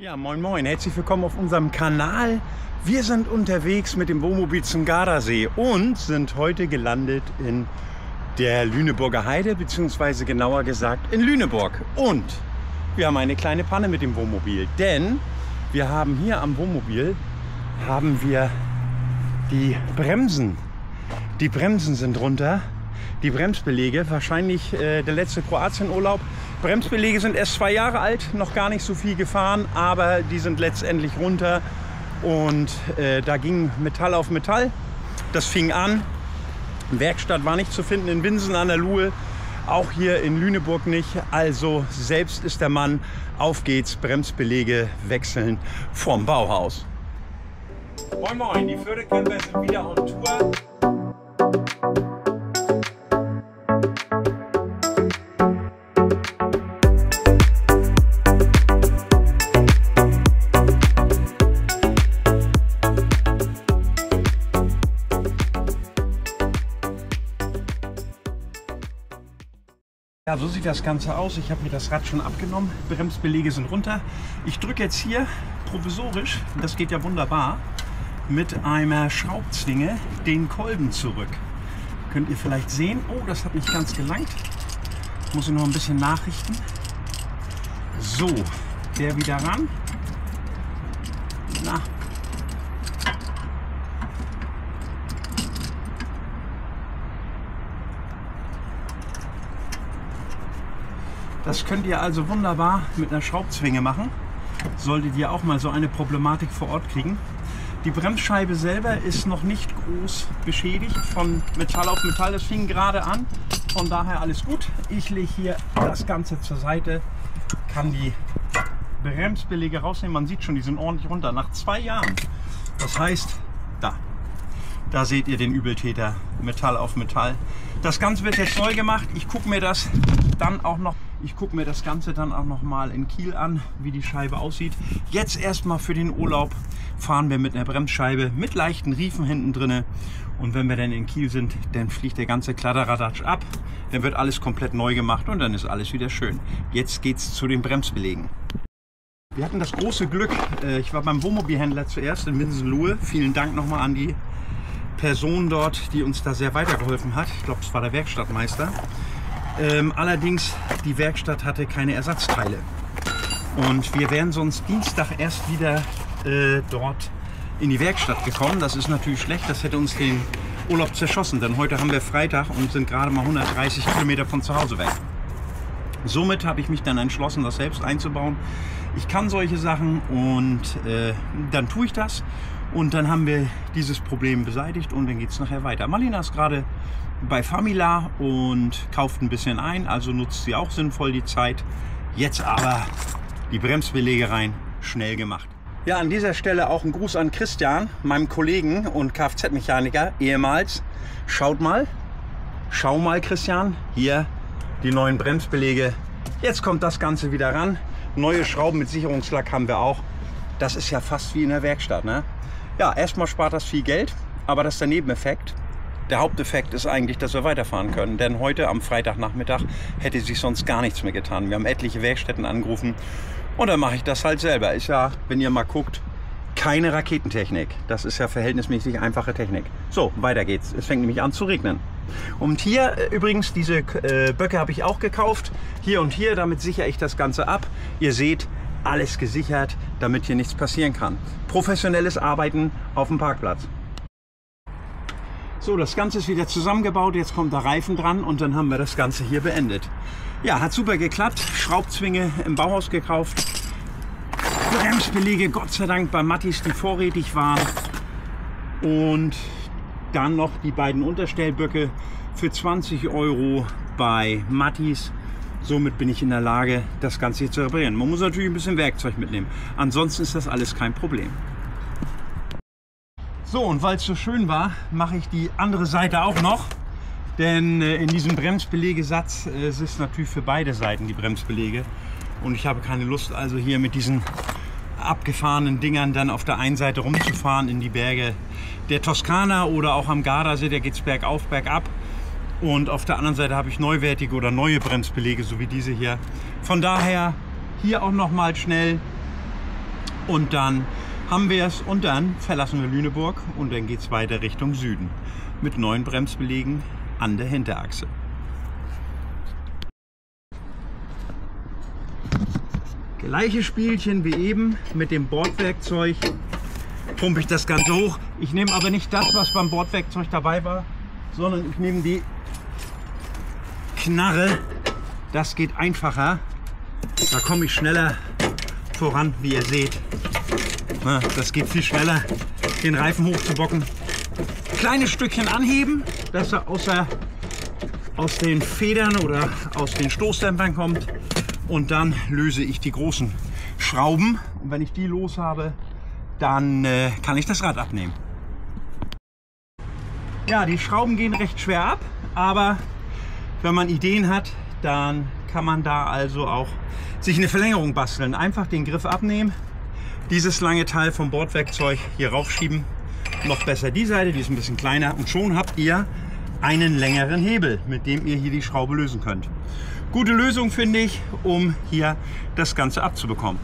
Ja, moin moin, herzlich willkommen auf unserem Kanal. Wir sind unterwegs mit dem Wohnmobil zum Gardasee und sind heute gelandet in der Lüneburger Heide, beziehungsweise genauer gesagt in Lüneburg. Und wir haben eine kleine Panne mit dem Wohnmobil, denn wir haben hier am Wohnmobil die Bremsen. Die Bremsen sind runter, die Bremsbeläge, wahrscheinlich der letzte Kroatien-Urlaub. Bremsbeläge sind erst 2 Jahre alt, noch gar nicht so viel gefahren, aber die sind letztendlich runter und da ging Metall auf Metall. Das fing an. Werkstatt war nicht zu finden in Winsen an der Luhe, auch hier in Lüneburg nicht. Also selbst ist der Mann, auf geht's, Bremsbeläge wechseln vom Bauhaus. Moin moin, die Fördercamper sind wieder on Tour. Ja, so sieht das Ganze aus. Ich habe mir das Rad schon abgenommen. Bremsbeläge sind runter. Ich drücke jetzt hier provisorisch, das geht ja wunderbar, mit einer Schraubzwinge den Kolben zurück. Könnt ihr vielleicht sehen. Oh, das hat nicht ganz gelangt. Muss ich noch ein bisschen nachrichten. So, der wieder ran. Na. Das könnt ihr also wunderbar mit einer Schraubzwinge machen. Solltet ihr auch mal so eine Problematik vor Ort kriegen. Die Bremsscheibe selber ist noch nicht groß beschädigt von Metall auf Metall. Das fing gerade an. Von daher alles gut. Ich lege hier das Ganze zur Seite, kann die Bremsbeläge rausnehmen. Man sieht schon, die sind ordentlich runter. Nach 2 Jahren. Das heißt, da seht ihr den Übeltäter, Metall auf Metall. Das Ganze wird jetzt neu gemacht. Ich gucke mir das Ganze dann auch noch mal in Kiel an, wie die Scheibe aussieht. Jetzt erstmal für den Urlaub fahren wir mit einer Bremsscheibe mit leichten Riefen hinten drinne. Und wenn wir dann in Kiel sind, dann fliegt der ganze Kladderadatsch ab. Dann wird alles komplett neu gemacht und dann ist alles wieder schön. Jetzt geht's zu den Bremsbelägen. Wir hatten das große Glück, ich war beim Wohnmobilhändler zuerst in Winsen-Luhe. Vielen Dank nochmal an die Person dort, die uns da sehr weitergeholfen hat. Ich glaube, es war der Werkstattmeister. Allerdings, die Werkstatt hatte keine Ersatzteile. Und wir wären sonst Dienstag erst wieder dort in die Werkstatt gekommen. Das ist natürlich schlecht, das hätte uns den Urlaub zerschossen. Denn heute haben wir Freitag und sind gerade mal 130 Kilometer von zu Hause weg. Somit habe ich mich dann entschlossen, das selbst einzubauen. Ich kann solche Sachen und dann tue ich das. Und dann haben wir dieses Problem beseitigt und dann geht es nachher weiter. Marlena ist gerade bei Famila und kauft ein bisschen ein, also nutzt sie auch sinnvoll die Zeit. Jetzt aber die Bremsbeläge rein, schnell gemacht. Ja, an dieser Stelle auch ein Gruß an Christian, meinem Kollegen und Kfz-Mechaniker, ehemals. Schau mal Christian, hier die neuen Bremsbeläge. Jetzt kommt das Ganze wieder ran. Neue Schrauben mit Sicherungslack haben wir auch. Das ist ja fast wie in der Werkstatt, ne? Ja, erstmal spart das viel Geld, aber das ist der Nebeneffekt. Der Haupteffekt ist eigentlich, dass wir weiterfahren können, denn heute am Freitagnachmittag hätte sich sonst gar nichts mehr getan. Wir haben etliche Werkstätten angerufen und dann mache ich das halt selber. Ist ja, wenn ihr mal guckt, keine Raketentechnik. Das ist ja verhältnismäßig einfache Technik. So, weiter geht's. Es fängt nämlich an zu regnen. Und hier übrigens, diese Böcke habe ich auch gekauft. Hier und hier, damit sichere ich das Ganze ab. Ihr seht, alles gesichert, damit hier nichts passieren kann. Professionelles Arbeiten auf dem Parkplatz. So, das Ganze ist wieder zusammengebaut. Jetzt kommt der Reifen dran und dann haben wir das Ganze hier beendet. Ja, hat super geklappt. Schraubzwinge im Bauhaus gekauft. Bremsbeläge, Gott sei Dank, bei Mattis, die vorrätig waren. Und dann noch die beiden Unterstellböcke für 20 € bei Mattis. Somit bin ich in der Lage, das Ganze hier zu reparieren. Man muss natürlich ein bisschen Werkzeug mitnehmen. Ansonsten ist das alles kein Problem. So, und weil es so schön war, mache ich die andere Seite auch noch. Denn in diesem Bremsbelegesatz es ist natürlich für beide Seiten die Bremsbelege. Und ich habe keine Lust, also hier mit diesen abgefahrenen Dingern dann auf der einen Seite rumzufahren in die Berge der Toskana oder auch am Gardasee. Da geht es bergauf, bergab. Und auf der anderen Seite habe ich neuwertige oder neue Bremsbeläge, so wie diese hier. Von daher hier auch noch mal schnell Und dann haben wir es und dann verlassen wir Lüneburg und dann geht es weiter Richtung Süden mit neuen Bremsbelägen an der Hinterachse. Gleiche Spielchen wie eben mit dem Bordwerkzeug. Pumpe ich das Ganze hoch. Ich nehme aber nicht das, was beim Bordwerkzeug dabei war, sondern ich nehme die Knarre. Das geht einfacher. Da komme ich schneller voran, wie ihr seht. Das geht viel schneller, den Reifen hochzubocken. Kleines Stückchen anheben, dass er aus den Federn oder aus den Stoßdämpfern kommt. Und dann löse ich die großen Schrauben. Und wenn ich die los habe, dann kann ich das Rad abnehmen. Ja, die Schrauben gehen recht schwer ab, aber wenn man Ideen hat, dann kann man da also auch sich eine Verlängerung basteln. Einfach den Griff abnehmen, dieses lange Teil vom Bordwerkzeug hier raufschieben. Noch besser die Seite, die ist ein bisschen kleiner und schon habt ihr einen längeren Hebel, mit dem ihr hier die Schraube lösen könnt. Gute Lösung, finde ich, um hier das Ganze abzubekommen.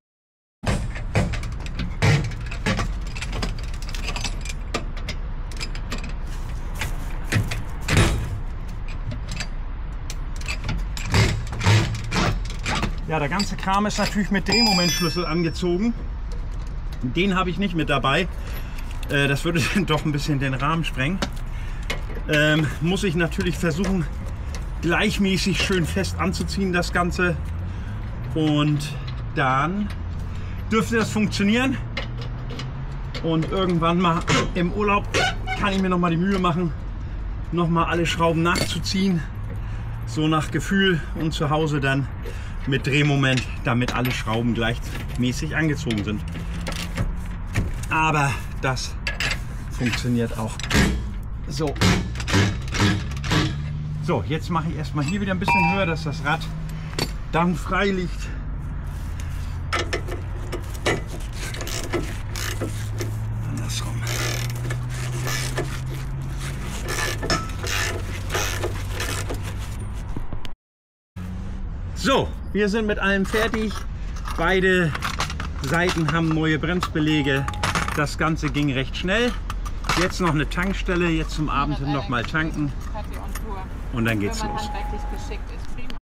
Ja, der ganze Kram ist natürlich mit Drehmomentschlüssel angezogen. Den habe ich nicht mit dabei. Das würde dann doch ein bisschen den Rahmen sprengen. Muss ich natürlich versuchen, gleichmäßig schön fest anzuziehen, das Ganze. Und dann dürfte das funktionieren. Und irgendwann mal im Urlaub kann ich mir noch mal die Mühe machen, noch mal alle Schrauben nachzuziehen. So nach Gefühl und zu Hause dann mit Drehmoment, damit alle Schrauben gleichmäßig angezogen sind. Aber das funktioniert auch. So. So, jetzt mache ich erstmal hier wieder ein bisschen höher, dass das Rad dann frei liegt. Andersrum. So, wir sind mit allem fertig. Beide Seiten haben neue Bremsbeläge. Das Ganze ging recht schnell. Jetzt noch eine Tankstelle, jetzt zum Abend noch mal tanken. Und dann geht's los.